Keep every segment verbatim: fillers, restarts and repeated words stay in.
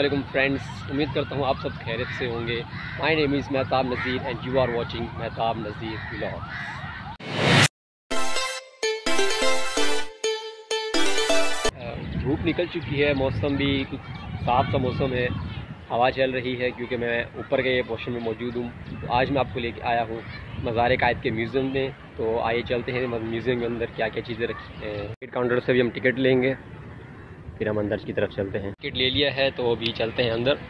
वालेकुम फ्रेंड्स, उम्मीद करता हूँ आप सब खैरियत से होंगे। My name is Mehtab Nazir and you are watching Mehtab Nazir vlogs. धूप निकल चुकी है, मौसम भी कुछ साफ सा मौसम है, हवा चल रही है क्योंकि मैं ऊपर के पोर्शन में मौजूद हूँ। तो आज मैं आपको लेके आया हूँ मज़ार कायद के म्यूज़ियम में। तो आइए चलते हैं म्यूज़ियम के अंदर क्या क्या चीज़ें रखी हैं। टिकट काउंटर से भी हम टिकट लेंगे, फिर हम अंदर की तरफ चलते हैं। टिकट ले लिया है तो अभी चलते हैं अंदर।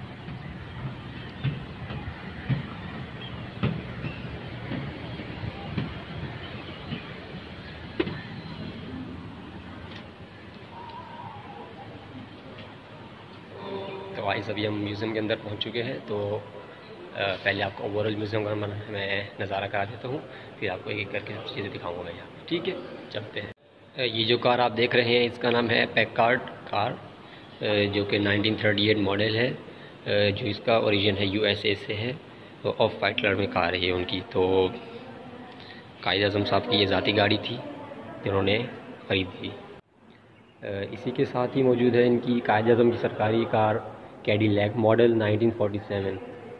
तो आज अभी हम म्यूज़ियम के अंदर पहुंच चुके हैं। तो पहले आपको ओवरऑल म्यूज़ियम का मैं नज़ारा करा देता हूँ, फिर आपको एक एक करके सब चीज़ें दिखाऊंगा मैं यहाँ। ठीक है, चलते हैं। ये जो कार आप देख रहे हैं इसका नाम है पैककार्ड कार, जो कि नाइनटीन थर्टी एट मॉडल है। जो इसका ओरिजिन है यूएसए से है। तो ऑफ वाइट कलर में कार है उनकी। तो कायद आज़म साहब की ये ज़ाती गाड़ी थी जिन्होंने ख़रीदी थी। इसी के साथ ही मौजूद है इनकी कायद आज़म की सरकारी car Cadillac model nineteen forty seven.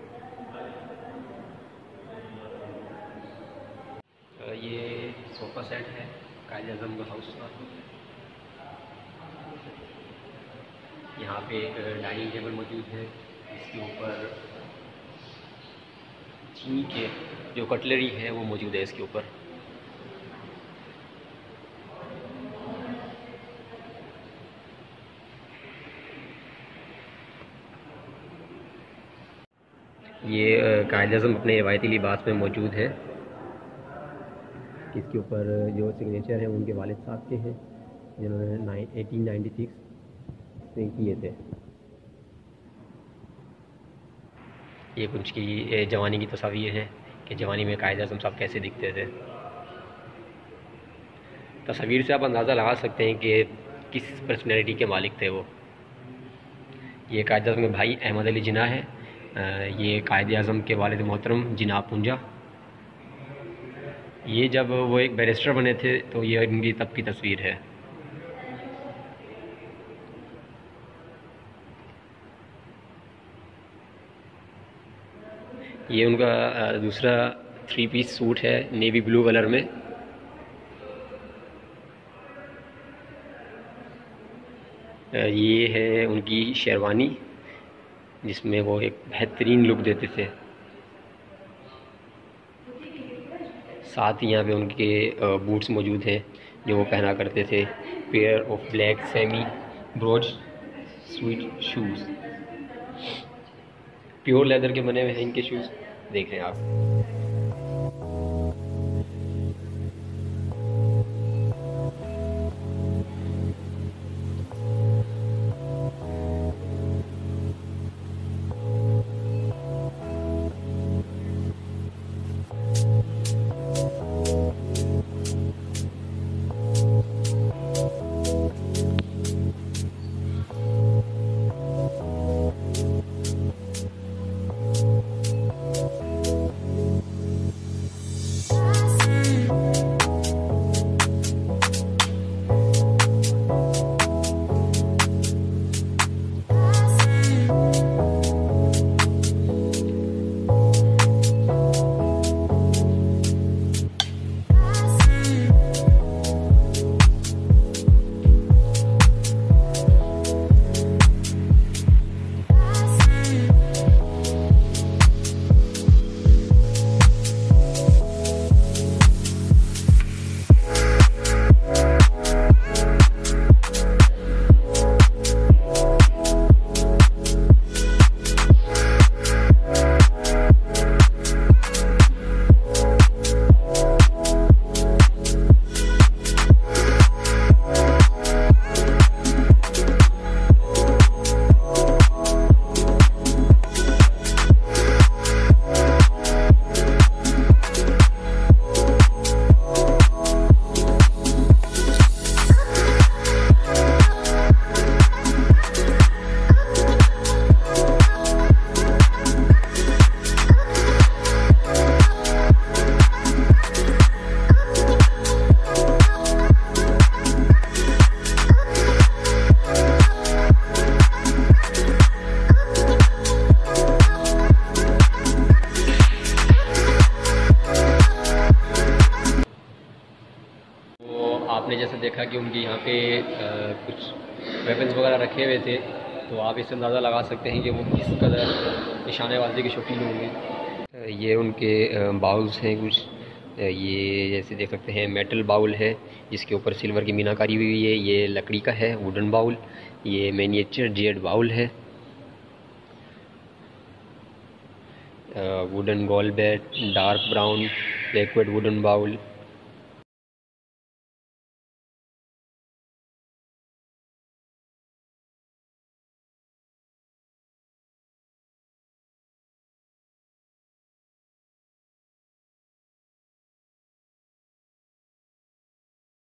ये सोफ़ा सेट है कायद आज़म का हाउस का। यहाँ पे एक डाइनिंग टेबल मौजूद है जिसके ऊपर चीनी के जो कटलरी है वो मौजूद है इसके ऊपर। ये कायद आज़म अपने रवायती लिबास में मौजूद है। इसके ऊपर जो सिग्नेचर है उनके वालिद साहब के हैं जिन्होंने एटीन नाइन्टी सिक्स में किए थे। ये कुछ की जवानी की तस्वीर है कि जवानी में कायद आज़म साहब कैसे दिखते थे। तस्वीर से आप अंदाज़ा लगा सकते हैं कि किस पर्सनैलिटी के मालिक थे वो। ये कायद आज़म के भाई अहमद अली जिन्ना है। ये कायद आज़म के वालिद मोहतरम जिन्ना पूंजा। ये जब वो एक बैरिस्टर बने थे तो ये इनकी तब की तस्वीर है। ये उनका दूसरा थ्री पीस सूट है नेवी ब्लू कलर में। ये है उनकी शेरवानी जिसमें वो एक बेहतरीन लुक देते थे। साथ ही यहाँ पे उनके बूट्स मौजूद हैं जो वो पहना करते थे। Pair of black semi broad suede shoes, pure leather के बने हुए हैं इनके शूज़, देख रहे हैं आप। आपने जैसे देखा कि उनके यहाँ पे आ, कुछ वेपन्स वगैरह रखे हुए थे, तो आप इससे अंदाज़ा लगा सकते हैं कि वो किस कदर निशानेबाजी के शौकीन होंगे। ये उनके बाउल्स हैं कुछ, ये जैसे देख सकते हैं मेटल बाउल है जिसके ऊपर सिल्वर की मीनाकारी हुई है। ये लकड़ी का है वुडन बाउल। ये मिनिएचर जेड बाउल है, वुडन गोल बेट, dark brown liquid wooden bowl.